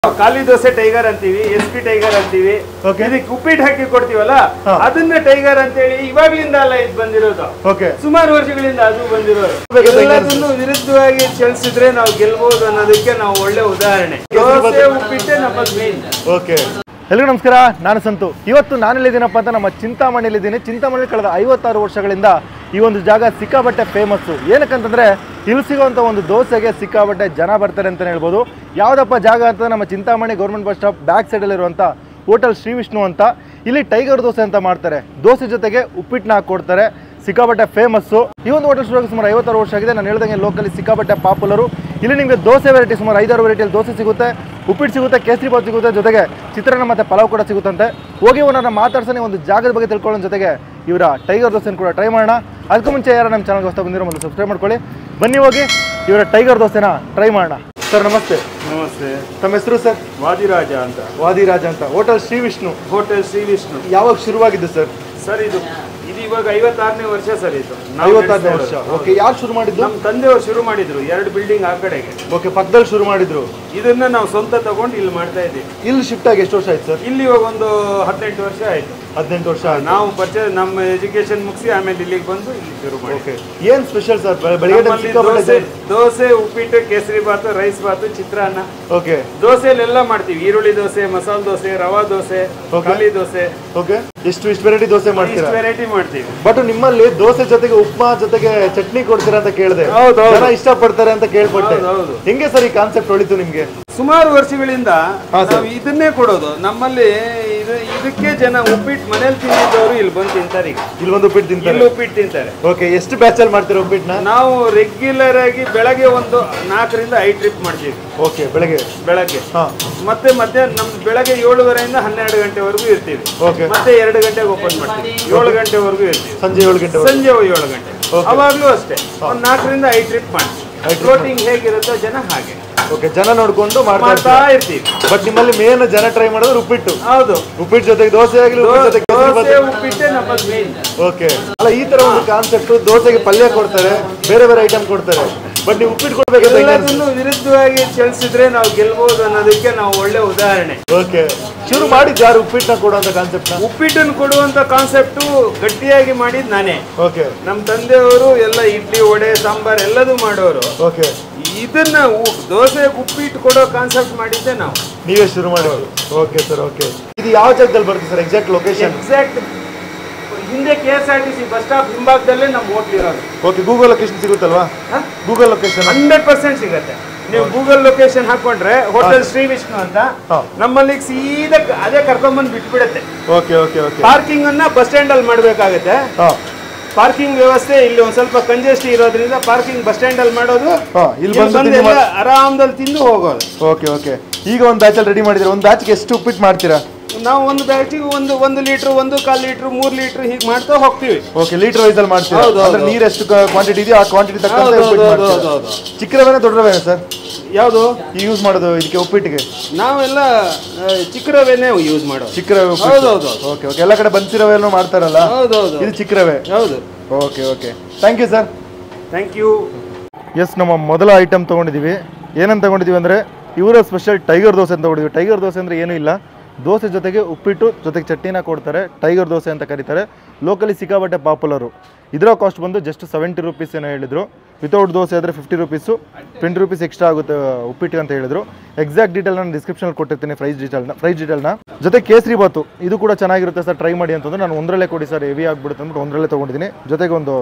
ಖಾಲಿ ದೋಸೆ ಟೈಗರ್ ಅಂತೀವಿ, SP tiger ಅಂತೀವಿ. ಇದಕ್ಕೆ ಉಪ್ಪಿಟ್ಟು ಹಾಕಿ ಕೊಡ್ತೀವಲ್ಲ, ಅದನ್ನ ಟೈಗರ್ ಅಂತೇಳಿ ಇವಾಗ್ಲಿಂದ ಅಲ್ಲ ಇದು ಬಂದಿರೋದು, ಸುಮಾರು ವರ್ಷಗಳಿಂದ ಅದು ಬಂದಿರೋದು. ಎಲ್ಲದನ್ನು ವಿರುದ್ಧವಾಗಿ ಚಲಿಸಿದ್ರೆ ನಾವು ಗೆಲ್ಬಹುದು ಅನ್ನೋದಕ್ಕೆ ನಾವು ಒಳ್ಳೆ ಉದಾಹರಣೆ. ದೋಸೆ ಉಪ್ಪಿಟ್ಟೆ ನಮ್ಮದು ಮೇನ್. ಎಲ್ರಿಗೂ ನಮಸ್ಕಾರ, ನಾನು ಸಂತು. ಇವತ್ತು ನಾನೆಲ್ಲಿದ್ದೀನಪ್ಪ ಅಂತ ನಮ್ಮ ಚಿಂತಾಮಣಿಯಲ್ಲಿದ್ದೀನಿ. ಚಿಂತಾಮಣಿ ಕಳೆದ 56 ವರ್ಷಗಳಿಂದ ಈ ಒಂದು ಜಾಗ ಸಿಕ್ಕಾಬಟ್ಟೆ ಫೇಮಸ್ಸು. ಏನಕ್ಕಂತಂದರೆ ಇಲ್ಲಿ ಸಿಗೋವಂಥ ಒಂದು ದೋಸೆಗೆ ಸಿಕ್ಕಾಬಟ್ಟೆ ಜನ ಬರ್ತಾರೆ ಅಂತಲೇ ಹೇಳ್ಬೋದು. ಯಾವುದಪ್ಪ ಜಾಗ ಅಂತ ನಮ್ಮ Chintamani government bus stop back ಸೈಡಲ್ಲಿರುವಂಥ ಹೋಟೆಲ್ ಶ್ರೀ ವಿಷ್ಣು ಅಂತ. ಇಲ್ಲಿ ಟೈಗರ್ ದೋಸೆ ಅಂತ ಮಾಡ್ತಾರೆ. ದೋಸೆ ಜೊತೆಗೆ ಉಪ್ಪಿಟ್ಟನ್ನ ಹಾಕ್ಕೊಡ್ತಾರೆ. ಸಿಕ್ಕಾಬಟ್ಟೆ ಫೇಮಸ್ಸು. ಈ ಒಂದು ಹೋಟೆಲ್ ಶುರುವಾಗಿ ಸುಮಾರು 56 ವರ್ಷ ಆಗಿದೆ. ನಾನು ಹೇಳ್ದಂಗೆ ಲೋಕಲಿ ಸಿಕ್ಕಾಬಟ್ಟೆ ಪಾಪ್ಯುಲರು. ಇಲ್ಲಿ ನಿಮಗೆ ದೋಸೆ ವೆರೈಟಿ ಸುಮಾರು 5-6 ವೆರೈಟಿಯಲ್ಲಿ ದೋಸೆ ಸಿಗುತ್ತೆ, ಉಪ್ಪಿಟ್ಟು ಸಿಗುತ್ತೆ, ಕೇಸರಿ ಬಾತ್ ಸಿಗುತ್ತೆ, ಜೊತೆಗೆ ಚಿತ್ರಾನ್ನ ಮತ್ತು ಪಲಾವ್ ಕೂಡ ಸಿಗುತ್ತಂತೆ. ಹೋಗಿ ಓನರ್ನ ಮಾತಾಡ್ಸೋಣ, ಒಂದು ಜಾಗದ ಬಗ್ಗೆ ತಿಳ್ಕೊಳ್ಳೋ ಜೊತೆಗೆ ಇವರ ಟೈಗರ್ ದೋಸೆನ ಕೂಡ ಟ್ರೈ ಮಾಡೋಣ. ಅದಕ್ಕೂ ಮುಂಚೆ ಯಾರು ನಮ್ಮ ಚಾನಲ್ಗೆ ಹೊಸ ಬಂದಿರೋ ಮೊದಲು ಸಬ್ಸ್ಕ್ರೈಬ್ ಮಾಡ್ಕೊಳ್ಳಿ. ಬನ್ನಿ ಹೋಗಿ ಇವರ ಟೈಗರ್ ದೋಸೆನ ಟ್ರೈ ಮಾಡೋಣ. ಸರ್ ನಮಸ್ತೆ. ನಮಸ್ತೆ. ತಮ್ಮ ಹೆಸರು ಸರ್? ವಾದಿರಾಜ ಅಂತ. ವಾದಿರಾಜ ಅಂತ. ಹೋಟೆಲ್ ಶ್ರೀ ವಿಷ್ಣು. ಹೋಟೆಲ್ ಶ್ರೀ ವಿಷ್ಣು ಯಾವಾಗ ಶುರುವಾಗಿದ್ದು ಸರ್? ಸರ್ ಇದು ಇವಾಗ 56ನೇ ವರ್ಷ ಸರ್. ಇದು 56ನೇ ವರ್ಷ. ಓಕೆ. ಯಾರು ಶುರು ಮಾಡಿದ್ದು? ನಮ್ಮ ತಂದೆಯವರು ಶುರು ಮಾಡಿದ್ರು. 2 ಬಿಲ್ಡಿಂಗ್ ಆ ಕಡೆಗೆ. ಓಕೆ, ಪಕ್ಕದಲ್ಲಿ ಶುರು ಮಾಡಿದ್ರು. ಇದನ್ನ ನಾವು ಸ್ವಂತ ತಗೊಂಡು ಇಲ್ಲಿ ಮಾಡ್ತಾ ಇದ್ದೀವಿ. ಇಲ್ಲಿ ಶಿಫ್ಟ್ ಆಗಿ ಎಷ್ಟು ವರ್ಷ ಆಯ್ತು ಸರ್? ಇಲ್ಲಿ ಇವಾಗ ಒಂದು 18 ವರ್ಷ ಆಯ್ತು. 18 ವರ್ಷ. ನಾವು ನಮ್ಮ ಎಜುಕೇಶನ್ ಮುಗಿಸಿ ಆಮೇಲೆ ಇಲ್ಲಿಗೆ ಬಂದು ಇಲ್ಲಿ ಶುರು ಮಾಡಿ. ಓಕೆ. ಏನ್ ಸ್ಪೆಷಲ್ ಸರ್? ಬೆಳಗ್ಗೆ ದೋಸೆ, ಉಪ್ಪಿಟ್ಟು, ಕೇಸರಿ ಬಾತ್, ರೈಸ್ ಬಾತ್, ಚಿತ್ರಾನ್ನ. ಓಕೆ. ದೋಸೆಲೆಲ್ಲ ಮಾಡ್ತೀವಿ. ಈರುಳ್ಳಿ ದೋಸೆ, ಮಸಾಲೆ ದೋಸೆ, ರವಾ ದೋಸೆ, ಖಾಲಿ ದೋಸೆ. ಓಕೆ. ಎಷ್ಟು ವೆರೈಟಿ ದೋಸೆ ಮಾಡ್ತೀರಾ? ವೆರೈಟಿ ಮಾಡ್ತೀವಿ. ಬಟ್ ನಿಮ್ಮಲ್ಲಿ ದೋಸೆ ಜೊತೆಗೆ ಉಪ್ಮಾ ಜೊತೆಗೆ ಚಟ್ನಿ ಕೊಡ್ತೀರಾ ಅಂತ ಕೇಳಿದೆ. ಜನ ಇಷ್ಟಪಡ್ತಾರೆ ಅಂತ ಕೇಳ್ಪಟ್ಟೆ. ಹೆಂಗೆ ಸರ್ ಈ ಕಾನ್ಸೆಪ್ಟ್ ಹೊಳಿತು ನಿಮ್ಗೆ? ಸುಮಾರು ವರ್ಷಗಳಿಂದ ನಾವು ಇದನ್ನೇ ಕೊಡೋದು. ನಮ್ಮಲ್ಲಿ ಇದಕ್ಕೆ ಜನ ಉಪ್ಪಿಟ್ಟು ಮನೇಲಿ ತಿಂದಿದ್ದವರು ಇಲ್ಲಿ ಬಂದು ತಿಂತಾರೆ. ಈಗ ಇಲ್ಲಿ ಒಂದು ಉಪ್ಪಿಟ್ಟು ತಿಂತಾರೆ. ಇಲ್ಲಿ ಉಪ್ಪಿಟ್ಟು ತಿಂತಾರೆ. ಓಕೆ. ಎಷ್ಟು ಬ್ಯಾಚ್ ಅಲ್ಲಿ ಮಾಡ್ತೀರಾ ಉಪ್ಪಿಟ್ಟನ್ನ? ನಾವು ರೆಗ್ಯುಲರ್ ಆಗಿ ಬೆಳಗ್ಗೆ ಒಂದು 4ರಿಂದ 5 ಟ್ರಿಪ್ ಮಾಡ್ತೀವಿ. ಓಕೆ. ಬೆಳಗ್ಗೆ ಮತ್ತೆ ಮಧ್ಯಾಹ್ನ ನಮ್ದು ಬೆಳಗ್ಗೆ 7:30 12 ಗಂಟೆವರೆಗೂ ಇರ್ತೀವಿ. ಓಕೆ. ಮತ್ತೆ 2 ಗಂಟೆಗೆ ಓಪನ್ ಮಾಡ್ತೀವಿ. 7 ಗಂಟೆವರೆಗೂ ಇರ್ತೀವಿ. ಸಂಜೆ 7 ಗಂಟೆ. ಸಂಜೆ 7 ಗಂಟೆ. ಅವಾಗ್ಲೂ ಅಷ್ಟೇ ಒಂದು 4ರಿಂದ 5 ಟ್ರಿಪ್ ಮಾಡ್ತೀವಿ. ಫ್ಲೋಟಿಂಗ್ ಹೇಗಿರುತ್ತೋ ಜನ ಹಾಗೆ. ಓಕೆ. ಜನ ನೋಡ್ಕೊಂಡು ಮಾಡ್ತಾ ಇರ್ತೀವಿ. ಬಟ್ ನಿಮ್ಮಲ್ಲಿ ಮೇನ್ ಜನ ಟ್ರೈ ಮಾಡೋದು ಉಪ್ಪಿಟ್ಟು. ಹೌದು. ಉಪ್ಪಿಟ್ಟು ಜೊತೆಗೆ ದೋಸೆ ಆಗಲಿ, ಉಪ್ಪಿಟ್ಟೆ ನಮ್ಮದು ಮೇನ್. ಓಕೆ. ಅಲ್ಲ, ಈ ತರ ಒಂದು ಕಾನ್ಸೆಪ್ಟ್. ದೋಸೆಗೆ ಪಲ್ಯ ಕೊಡ್ತಾರೆ, ಬೇರೆ ಬೇರೆ ಐಟಮ್ ಕೊಡ್ತಾರೆ. ಬಟ್ ನೀವು ಉಪ್ಪಿಟ್ಟು ಕೊಡ್ಬೇಕು. ಎಲ್ಲದನ್ನು ವಿರುದ್ಧವಾಗಿ ಚಲಿಸಿದ್ರೆ ನಾವು ಗೆಲ್ಬಹುದು ಅನ್ನೋದಕ್ಕೆ ನಾವು ಒಳ್ಳೆ ಉದಾಹರಣೆ. ಓಕೆ. ಶುರು ಮಾಡಿದ್ದು ಯಾರು ಉಪ್ಪಿಟ್ಟನ್ನ ಕೊಡುವಂತ ಕಾನ್ಸೆಪ್ಟ್? ಉಪ್ಪಿಟ್ಟನ್ನು ಕೊಡುವಂತ ಕಾನ್ಸೆಪ್ಟ್ ಗಟ್ಟಿಯಾಗಿ ಮಾಡಿದ್ ನಾನೇ. ಓಕೆ. ನಮ್ಮ ತಂದೆಯವರು ಎಲ್ಲ ಇಡ್ಲಿ, ವಡೆ, ಸಾಂಬಾರ್ ಎಲ್ಲದೂ ಮಾಡೋರು. ಓಕೆ. ಇದನ್ನ ದೋಸೆ ಉಪ್ಪಿಟ್ಟು ಕೊಡೋ ಕಾನ್ಸೆಪ್ಟ್ ಮಾಡಿದ್ದೆ ನಾವು. ನೀವೇ ಶುರು ಮಾಡಿದ್ರು? Okay sir. ಓಕೆ. ಇದು ಯಾವ ಜಾಗದಲ್ಲಿ ಬರುತ್ತೆ ಸರ್? Exact location? ಎಕ್ಸಾಕ್ಟ್ ಹಿಂದೆ KSRTC ಬಸ್ ಸ್ಟಾಪ್ ಹಿಂಭಾಗದಲ್ಲೇ ನಮ್ಮ ಹೋಟ್ಲ್ ಇರೋದು. ಓಕೆ. ಗೂಗಲ್ ಲೊಕೇಶನ್ ಸಿಗುತ್ತಲ್ವಾ? ಗೂಗಲ್ ಲೊಕೇಶನ್ 100% ಸಿಗುತ್ತೆ. ನೀವು ಗೂಗಲ್ ಲೊಕೇಶನ್ ಹಾಕೊಂಡ್ರೆ ಹೋಟೆಲ್ ಶ್ರೀ ವಿಷ್ಣು ಅಂತ ನಮ್ಮಲ್ಲಿ ಸೀದಾ ಅದೇ ಕರ್ಕೊಂಡ್ಬಂದು ಬಿಟ್ಬಿಡುತ್ತೆ. ಓಕೆ. ಓಕೆ. ಓಕೆ. ಪಾರ್ಕಿಂಗ್ ಅನ್ನ ಬಸ್ ಸ್ಟ್ಯಾಂಡ್ ಅಲ್ಲಿ ಮಾಡ್ಬೇಕಾಗತ್ತೆ. ಪಾರ್ಕಿಂಗ್ ವ್ಯವಸ್ಥೆ ಇಲ್ಲಿ ಒಂದ್ ಸ್ವಲ್ಪ ಕಂಜೆಸ್ಟ್ ಇರೋದ್ರಿಂದ ಪಾರ್ಕಿಂಗ್ ಬಸ್ ಸ್ಟ್ಯಾಂಡ್ ಅಲ್ಲಿ ಮಾಡೋದು, ಇಲ್ಲಿ ಬಂದು ಆರಾಮದಲ್ಲಿ ತಿಂದು ಹೋಗೋದು. ಓಕೆ. ಓಕೆ. ಈಗ ಒಂದು ಬ್ಯಾಚ್ ಅಲ್ಲಿ ರೆಡಿ ಮಾಡಿದ್ರೆ ಒಂದು ಬ್ಯಾಚ್ಗೆ ಎಷ್ಟು ಉಪ್ಪಿಟ್ಟು ಮಾಡ್ತೀರಾ? ನಾವು ಒಂದು ಬ್ಯಾಚಿಗೆ 1 ಲೀಟರ್, 1.25 ಲೀಟರ್, 3 ಲೀಟರ್ ಹೀಗೆ ಮಾಡ್ತಾ ಹೋಗ್ತೀವಿ. ಓಕೆ. ಲೀಟರ್ ವೈಸ್ ಅಲ್ಲಿ ಮಾಡ್ತೀವಿ. ಅಂದ್ರೆ ನೀರು ಎಷ್ಟು ಕ್ವಾಂಟಿಟಿ ಇದೆಯೋ ಆ ಕ್ವಾಂಟಿಟಿ ತಕ್ಕಂತೆ ಉಪ್ಪಿಟ್ಟು ಮಾಡ್ತೀವಿ. ಚಿಕ್ಕ ರವೆನ ದೊಡ್ಡ ರವೆನ ಸರ್? ಯಾವುದು ಯೂಸ್ ಮಾಡೋದು ಇದಕ್ಕೆ ಉಪ್ಪಿಟ್ಟಿಗೆ? ನಾವೆಲ್ಲ ಚಿಕ್ಕ ರವೆನೇ ಯೂಸ್ ಮಾಡೋದು. ಚಿಕ್ಕ ರವೆ. ಹೌದೌದು. ಓಕೆ. ಓಕೆ. ಎಲ್ಲ ಕಡೆ ಬನ್ಸಿ ರವೆ ಮಾಡ್ತಾರಲ್ಲ? ಹೌದೌದು. ಇದು ಚಿಕ್ಕ ರವೆ. ಹೌದು. Okay. Okay. Thank you sir. Thank you. Yes, ನಮ್ಮ ಮೊದಲ ಐಟಮ್ ತೊಗೊಂಡಿದ್ದೀವಿ. ಏನಂತ ತೊಗೊಂಡಿದ್ದೀವಿ ಅಂದರೆ ಇವರ ಸ್ಪೆಷಲ್ ಟೈಗರ್ ದೋಸೆ ಅಂತ ತೊಗೊಂಡಿದ್ದೀವಿ. ಟೈಗರ್ ದೋಸೆ ಅಂದರೆ ಏನೂ ಇಲ್ಲ, ದೋಸೆ ಜೊತೆಗೆ ಉಪ್ಪಿಟ್ಟು ಜೊತೆಗೆ ಚಟ್ನಿನ ಕೊಡ್ತಾರೆ. ಟೈಗರ್ ದೋಸೆ ಅಂತ ಕರೀತಾರೆ. ಲೋಕಲಿ ಸಿಕ್ಕಾಬಟ್ಟೆ ಪಾಪ್ಯುಲರು. ಇದರ ಕಾಸ್ಟ್ ಬಂದು ಜಸ್ಟ್ 70 ರೂಪೀಸ್ ಏನೋ ಹೇಳಿದರು. ವಿತೌಟ್ ದೋಸೆ ಆದರೆ 50 ರೂಪೀಸು, 20 ರೂಪೀಸ್ ಎಕ್ಸ್ಟ್ರಾ ಆಗುತ್ತೆ ಉಪ್ಪಿಟ್ಟಿಗೆ ಅಂತ ಹೇಳಿದರು. ಎಕ್ಸಾಕ್ಟ್ ಡೀಟೇಲ್ ನಾನು ಡಿಸ್ಕ್ರಿಪ್ಷನಲ್ಲಿ ಕೊಟ್ಟಿರ್ತೀನಿ, ಪ್ರೈಸ್ ಡೀಟೇಲ್ನ. ಜೊತೆ ಕೇಸರಿ ಬಾತು ಇದು ಕೂಡ ಚೆನ್ನಾಗಿರುತ್ತೆ ಸರ್, ಟ್ರೈ ಮಾಡಿ ಅಂತಂದ್ರೆ ನಾನು ಒಂದರಲ್ಲೇ ಕೊಡಿ ಸರ್, ಹೆವಿ ಆಗಿಬಿಡುತ್ತೆ ಅಂದ್ಬಿಟ್ಟು ಒಂದರಲ್ಲೇ ತೊಗೊಂಡಿದ್ದೀನಿ. ಜೊತೆಗೆ ಒಂದು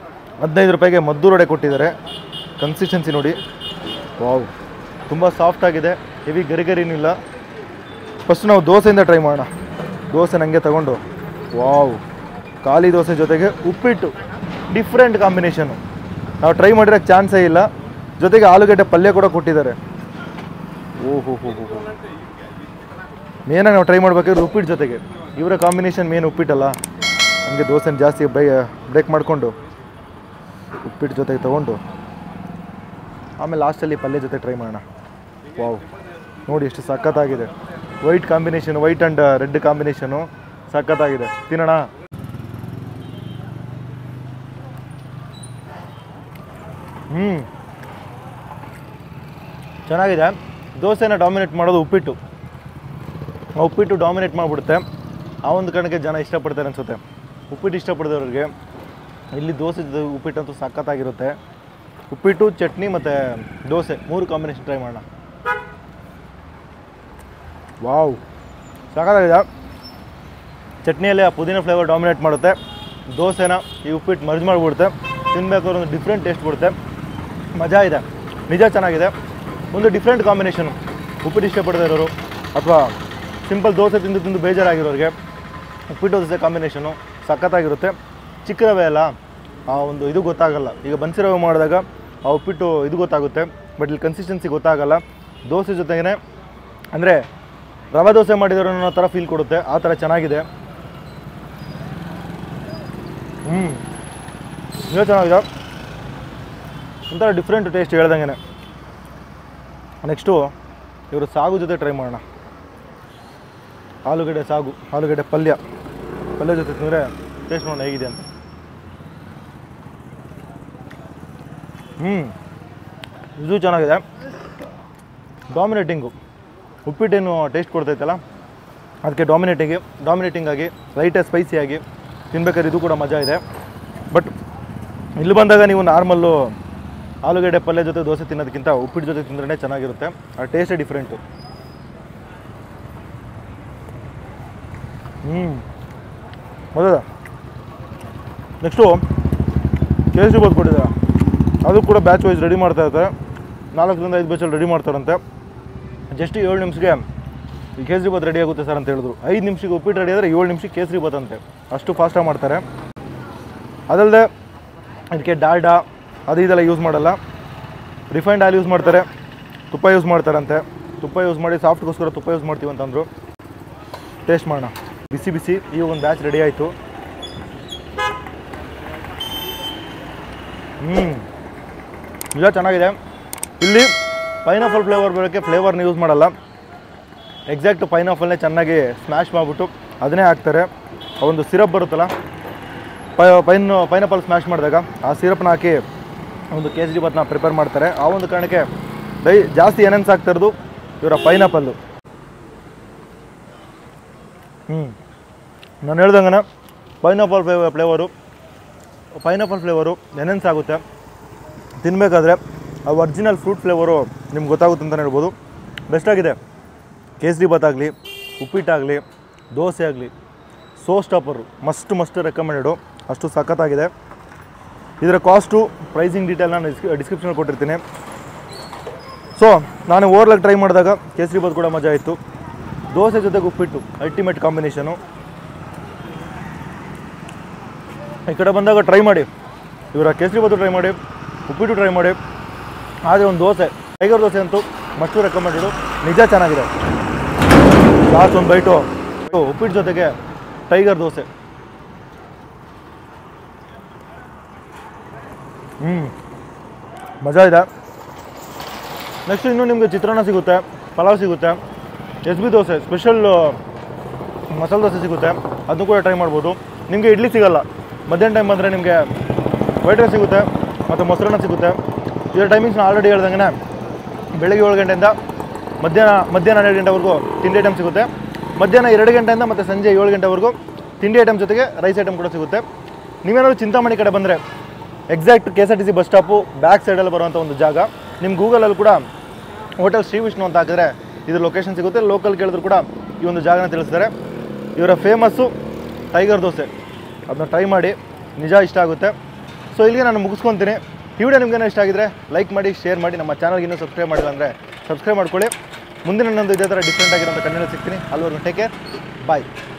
15 ರೂಪಾಯಿಗೆ ಮದ್ದೂರು ವಡೆ ಕೊಟ್ಟಿದ್ದಾರೆ. ಕನ್ಸಿಸ್ಟೆನ್ಸಿ ನೋಡಿ, ವಾವ್, ತುಂಬ ಸಾಫ್ಟ್ ಆಗಿದೆ, ಹೆವಿ ಗರಿಗರಿನೂ ಇಲ್ಲ. ಫಸ್ಟ್ ನಾವು ದೋಸೆಯಿಂದ ಟ್ರೈ ಮಾಡೋಣ. ದೋಸೆ ನನಗೆ ತಗೊಂಡು, ವಾವ್, ಖಾಲಿ ದೋಸೆ ಜೊತೆಗೆ ಉಪ್ಪಿಟ್ಟು, ಡಿಫ್ರೆಂಟ್ ಕಾಂಬಿನೇಷನು. ನಾವು ಟ್ರೈ ಮಾಡಿರೋಕ್ಕೆ ಚಾನ್ಸೇ ಇಲ್ಲ. ಜೊತೆಗೆ ಆಲೂಗಡ್ಡೆ ಪಲ್ಯ ಕೂಡ ಕೊಟ್ಟಿದ್ದಾರೆ. ಓಹೋ ಹೋ ಹೋ. ಮೇನಾಗಿ ನಾವು ಟ್ರೈ ಮಾಡಬೇಕಾದ್ರೆ ಉಪ್ಪಿಟ್ಟು ಜೊತೆಗೆ ಇವರ ಕಾಂಬಿನೇಷನ್ ಮೇನ್ ಉಪ್ಪಿಟ್ಟಲ್ಲ. ನಮಗೆ ದೋಸೆನ ಜಾಸ್ತಿ ಬ್ರೇಕ್ ಮಾಡಿಕೊಂಡು ಉಪ್ಪಿಟ್ಟು ಜೊತೆಗೆ ತೊಗೊಂಡು ಆಮೇಲೆ ಲಾಸ್ಟಲ್ಲಿ ಪಲ್ಯ ಜೊತೆ ಟ್ರೈ ಮಾಡೋಣ. ವಾವ್, ನೋಡಿ ಎಷ್ಟು ಸಖತ್ತಾಗಿದೆ. White combination, white and red combination ಸಖತ್ತಾಗಿದೆ. ತಿನ್ನೋಣ. ಚೆನ್ನಾಗಿದೆ. ದೋಸೆನ ಡಾಮಿನೇಟ್ ಮಾಡೋದು ಉಪ್ಪಿಟ್ಟು. ಆ ಉಪ್ಪಿಟ್ಟು ಡಾಮಿನೇಟ್ ಮಾಡಿಬಿಡುತ್ತೆ. ಆ ಒಂದು ಕಾರಣಕ್ಕೆ ಜನ ಇಷ್ಟಪಡ್ತಾರೆ ಅನಿಸುತ್ತೆ. ಉಪ್ಪಿಟ್ಟು ಇಷ್ಟಪಡ್ದವ್ರಿಗೆ ಇಲ್ಲಿ ದೋಸೆ ಜೊತೆ ಉಪ್ಪಿಟ್ಟಂತೂ ಸಖತ್ತಾಗಿರುತ್ತೆ. ಉಪ್ಪಿಟ್ಟು, ಚಟ್ನಿ ಮತ್ತು ದೋಸೆ 3 ಕಾಂಬಿನೇಷನ್ ಟ್ರೈ ಮಾಡೋಣ. ವಾವ್, ಸಖತ್ತಾಗಿದೆ. ಚಟ್ನಿಯಲ್ಲಿ ಆ ಪುದೀನ ಫ್ಲೇವರ್ ಡಾಮಿನೇಟ್ ಮಾಡುತ್ತೆ. ದೋಸೆನ ಈ ಉಪ್ಪಿಟ್ಟು ಮರ್ಜ್ ಮಾಡಿಬಿಡುತ್ತೆ. ತಿನ್ಬೇಕಾದ್ರೆ ಒಂದು ಡಿಫ್ರೆಂಟ್ ಟೇಸ್ಟ್ ಬಿಡುತ್ತೆ. ಮಜಾ ಇದೆ, ನಿಜ ಚೆನ್ನಾಗಿದೆ. ಒಂದು ಡಿಫ್ರೆಂಟ್ ಕಾಂಬಿನೇಷನು. ಉಪ್ಪಿಟ್ಟು ಇಷ್ಟಪಡದೇ ಇರೋರು ಅಥವಾ ಸಿಂಪಲ್ ದೋಸೆ ತಿಂದು ಬೇಜಾರಾಗಿರೋರಿಗೆ ಉಪ್ಪಿಟ್ಟು ದೋಸೆ ಕಾಂಬಿನೇಷನು ಸಖತ್ತಾಗಿರುತ್ತೆ. ಚಿಕ್ಕ ರವೆ ಅಲ್ಲ, ಆ ಒಂದು ಇದು ಗೊತ್ತಾಗಲ್ಲ. ಈಗ ಬನ್ಸಿ ರವೆ ಮಾಡಿದಾಗ ಆ ಉಪ್ಪಿಟ್ಟು ಇದು ಗೊತ್ತಾಗುತ್ತೆ, ಬಟ್ ಇಲ್ಲಿ ಕನ್ಸಿಸ್ಟೆನ್ಸಿ ಗೊತ್ತಾಗಲ್ಲ. ದೋಸೆ ಜೊತೆಗೇ ಅಂದರೆ ರವೆ ದೋಸೆ ಮಾಡಿದ್ರು ಅನ್ನೋ ಥರ ಫೀಲ್ ಕೊಡುತ್ತೆ. ಆ ಥರ ಚೆನ್ನಾಗಿದೆ. ಇನ್ನೂ ಚೆನ್ನಾಗಿದೆ, ಒಂಥರ ಡಿಫ್ರೆಂಟ್ ಟೇಸ್ಟ್ ಹೇಳ್ದಂಗೆ. ನೆಕ್ಸ್ಟು ಇವರು ಸಾಗು ಜೊತೆ ಟ್ರೈ ಮಾಡೋಣ. ಆಲೂಗಡ್ಡೆ ಸಾಗು, ಆಲೂಗಡ್ಡೆ ಪಲ್ಯ ಜೊತೆ ತಿಂದರೆ ಟೇಸ್ಟ್ ನೋಡೋಣ ಹೇಗಿದೆ ಅಂತ. ಇದು ಚೆನ್ನಾಗಿದೆ. ಡಾಮಿನೇಟಿಂಗು ಉಪ್ಪಿಟ್ಟೇನು ಟೇಸ್ಟ್ ಕೊಡ್ತೈತಲ್ಲ, ಅದಕ್ಕೆ ಡಾಮಿನೇಟಿಂಗ್ ಆಗಿ ಲೈಟಾಗಿ ಸ್ಪೈಸಿಯಾಗಿ ತಿನ್ಬೇಕಾದ್ರೆ ಇದು ಕೂಡ ಮಜಾ ಇದೆ. ಬಟ್ ಇಲ್ಲಿ ಬಂದಾಗ ನೀವು ನಾರ್ಮಲ್ಲು ಆಲೂಗಡ್ಡೆ ಪಲ್ಯ ಜೊತೆ ದೋಸೆ ತಿನ್ನೋದಕ್ಕಿಂತ ಉಪ್ಪಿಟ್ಟು ಜೊತೆ ತಿಂದ್ರೇ ಚೆನ್ನಾಗಿರುತ್ತೆ. ಆ ಟೇಸ್ಟೇ ಡಿಫ್ರೆಂಟು. ಮೊದಲ ನೆಕ್ಸ್ಟು ಕೇಸರಿ ಬಾತ್ ಕೊಟ್ಟಿದ್ದಾರೆ. ಅದು ಕೂಡ ಬ್ಯಾಚ್ ವೈಸ್ ರೆಡಿ ಮಾಡ್ತಾ ಇರ್ತಾರೆ. 4ರಿಂದ 5 ಬ್ಯಾಚಲ್ಲಿ ರೆಡಿ ಮಾಡ್ತಾರಂತೆ. ಜಸ್ಟ್ 7 ನಿಮಿಷಕ್ಕೆ ಈ ಕೇಸರಿ ಬಾತ್ ರೆಡಿ ಆಗುತ್ತೆ ಸರ್ ಅಂತ ಹೇಳಿದ್ರು. 5 ನಿಮಿಷಕ್ಕೆ ಉಪ್ಪಿಟ್ಟು ರೆಡಿ ಆದರೆ 7 ನಿಮಿಷಕ್ಕೆ ಕೇಸರಿ ಬಾತ್ ಅಂತೆ. ಅಷ್ಟು ಫಾಸ್ಟಾಗಿ ಮಾಡ್ತಾರೆ. ಅದಲ್ಲದೆ ಅದಕ್ಕೆ ಡಾಲ್ಡಾ ಅದು ಇದೆಲ್ಲ ಯೂಸ್ ಮಾಡಲ್ಲ. ರಿಫೈನ್ಡ್ ಆಯಿಲ್ ಯೂಸ್ ಮಾಡ್ತಾರೆ, ತುಪ್ಪ ಯೂಸ್ ಮಾಡ್ತಾರಂತೆ. ತುಪ್ಪ ಯೂಸ್ ಮಾಡಿ ಸಾಫ್ಟ್ಗೋಸ್ಕರ ತುಪ್ಪ ಯೂಸ್ ಮಾಡ್ತೀವಿ ಅಂತಂದರು. ಟೇಸ್ಟ್ ಮಾಡೋಣ. ಬಿಸಿ ಈಗ ಒಂದು ಬ್ಯಾಚ್ ರೆಡಿ ಆಯಿತು. ನಿಜ ಚೆನ್ನಾಗಿದೆ. ಇಲ್ಲಿ ಪೈನಾಪಲ್ ಫ್ಲೇವರ್ ಬರೋಕ್ಕೆ ಫ್ಲೇವರ್ನ ಯೂಸ್ ಮಾಡಲ್ಲ. ಎಕ್ಸಾಕ್ಟ್ ಪೈನಾಪಲ್ನೇ ಚೆನ್ನಾಗಿ ಸ್ಮ್ಯಾಶ್ ಮಾಡಿಬಿಟ್ಟು ಅದನ್ನೇ ಹಾಕ್ತಾರೆ. ಆ ಒಂದು ಸಿರಪ್ ಬರುತ್ತಲ್ಲ, ಪೈನಾಪಲ್ ಸ್ಮ್ಯಾಶ್ ಮಾಡಿದಾಗ ಆ ಸಿರಪ್ನ ಹಾಕಿ ಒಂದು ಕೇಸರಿ ಬಾತ್ನ ಪ್ರಿಪೇರ್ ಮಾಡ್ತಾರೆ. ಆ ಒಂದು ಕಾರಣಕ್ಕೆ ಜಾಸ್ತಿ ಏನೇನು ಹಾಕ್ತಾರದು ಇವರ ಪೈನಾಪಲ್ಲು. ನಾನು ಹೇಳ್ದಂಗೆ ಪೈನಾಪಲ್ ಫ್ಲೇವರು ಎನೆನ್ಸ್ ಆಗುತ್ತೆ. ತಿನ್ನಬೇಕಾದ್ರೆ ಆ ಒರಿಜಿನಲ್ ಫ್ರೂಟ್ ಫ್ಲೇವರು ನಿಮ್ಗೆ ಗೊತ್ತಾಗುತ್ತೆ ಅಂತಲೇ ಹೇಳ್ಬೋದು. ಬೆಸ್ಟಾಗಿದೆ. ಕೇಸರಿ ಬಾತ್ ಆಗಲಿ, ಉಪ್ಪಿಟ್ಟಾಗಲಿ, ದೋಸೆ ಆಗಲಿ, ಸೋ ಸ್ಟಾಪರು ಮಸ್ಟ್ ರೆಕಮೆಂಡೆಡು. ಅಷ್ಟು ಸಖತ್ತಾಗಿದೆ. ಇದರ ಕಾಸ್ಟು, ಪ್ರೈಸಿಂಗ್ ಡೀಟೇಲ್ ನಾನು ಡಿಸ್ಕ್ರಿಪ್ಷನಲ್ಲಿ ಕೊಟ್ಟಿರ್ತೀನಿ. ಸೊ ನಾನು ಓವರ್ಲಾಗಿ ಟ್ರೈ ಮಾಡಿದಾಗ ಕೇಸರಿ ಬಾತ್ ಕೂಡ ಮಜಾ ಇತ್ತು. ದೋಸೆ ಜೊತೆಗೆ ಉಪ್ಪಿಟ್ಟು ಅಲ್ಟಿಮೇಟ್ ಕಾಂಬಿನೇಷನು. ಈ ಕಡೆ ಬಂದಾಗ ಟ್ರೈ ಮಾಡಿ, ಇವರ ಕೇಸರಿ ಬಾತು ಟ್ರೈ ಮಾಡಿ, ಉಪ್ಪಿಟ್ಟು ಟ್ರೈ ಮಾಡಿ. ಆದರೆ ಒಂದು ದೋಸೆ, ಟೈಗರ್ ದೋಸೆ ಅಂತೂ ಮಸ್ಟ್ ರೆಕಮೆಂಡೆಡು. ನಿಜ ಚೆನ್ನಾಗಿದೆ. ಲಾಸ್ಟ್ ಒಂದು ಬೈಟು ಉಪ್ಪಿಟ್ಟು ಜೊತೆಗೆ ಟೈಗರ್ ದೋಸೆ. ಮಜಾ ಇದೆ. ನೆಕ್ಸ್ಟ್ ಇನ್ನೂ ನಿಮಗೆ ಚಿತ್ರಾನ್ನ ಸಿಗುತ್ತೆ, ಪಲಾವ್ ಸಿಗುತ್ತೆ, SB ದೋಸೆ ಸ್ಪೆಷಲ್ ಮಸಾಲೆ ದೋಸೆ ಸಿಗುತ್ತೆ. ಅದನ್ನು ಕೂಡ ಟ್ರೈ ಮಾಡ್ಬೋದು. ನಿಮಗೆ ಇಡ್ಲಿ ಸಿಗೋಲ್ಲ. ಮಧ್ಯಾಹ್ನ ಟೈಮ್ ಬಂದರೆ ನಿಮಗೆ ವೈಟ್ ರೈಸ್ ಸಿಗುತ್ತೆ ಮತ್ತು ಮೊಸರನ್ನ ಸಿಗುತ್ತೆ. ಇದರ ಟೈಮಿಂಗ್ಸ್ ನಾನು ಆಲ್ರೆಡಿ ಹೇಳ್ದಂಗೆ ಬೆಳಗ್ಗೆ 7 ಗಂಟೆಯಿಂದ ಮಧ್ಯಾಹ್ನ 12 ಗಂಟೆವರೆಗೂ ತಿಂಡಿ ಐಟಮ್ ಸಿಗುತ್ತೆ. ಮಧ್ಯಾಹ್ನ 2 ಗಂಟೆಯಿಂದ ಮತ್ತು ಸಂಜೆ 7 ಗಂಟೆವರೆಗೂ ತಿಂಡಿ ಐಟಮ್ ಜೊತೆಗೆ ರೈಸ್ ಐಟಮ್ ಕೂಡ ಸಿಗುತ್ತೆ. ನೀವೇನಾದರೂ ಚಿಂತಾಮಣಿ ಕಡೆ ಬಂದರೆ exact KSRTC bus stop back ಸೈಡಲ್ಲಿ ಬರುವಂಥ ಒಂದು ಜಾಗ. ನಿಮ್ಮ ಗೂಗಲಲ್ಲಿ ಕೂಡ ಹೋಟೆಲ್ ಶ್ರೀ ವಿಷ್ಣು ಅಂತ ಹಾಕಿದ್ರೆ ಇದ್ರ ಲೊಕೇಶನ್ ಸಿಗುತ್ತೆ. ಲೋಕಲ್ ಕೇಳಿದ್ರು ಕೂಡ ಈ ಒಂದು ಜಾಗನ ತಿಳಿಸ್ತಾರೆ. ಇವರ ಫೇಮಸ್ಸು ಟೈಗರ್ ದೋಸೆ, ಅದನ್ನ ಟ್ರೈ ಮಾಡಿ, ನಿಜ ಇಷ್ಟ ಆಗುತ್ತೆ. ಸೊ ಇಲ್ಲಿಗೆ ನಾನು ಮುಗಿಸ್ಕೊತೀನಿ. ಈ ವಿಡಿಯೋ ನಿಮಗೇನೋ ಇಷ್ಟ ಆಗಿದ್ರೆ ಲೈಕ್ ಮಾಡಿ, ಶೇರ್ ಮಾಡಿ. ನಮ್ಮ ಚಾನಲ್ಗೆ ಇನ್ನೂ ಸಬ್ಸ್ಕ್ರೈಬ್ ಮಾಡಿಲ್ಲ ಅಂದರೆ ಸಬ್ಸ್ಕ್ರೈಬ್ ಮಾಡ್ಕೊಳ್ಳಿ. ಮುಂದಿನ ನನ್ನೊಂದು ಇದೇ ಥರ ಡಿಫ್ರೆಂಟ್ ಆಗಿರೋಂಥ ಕನ್ನಡ ಸಿಗ್ತೀನಿ. ಅಲ್ಲಿವರೆಗೂ ಟೇಕ್ ಕೇರ್, ಬಾಯ್.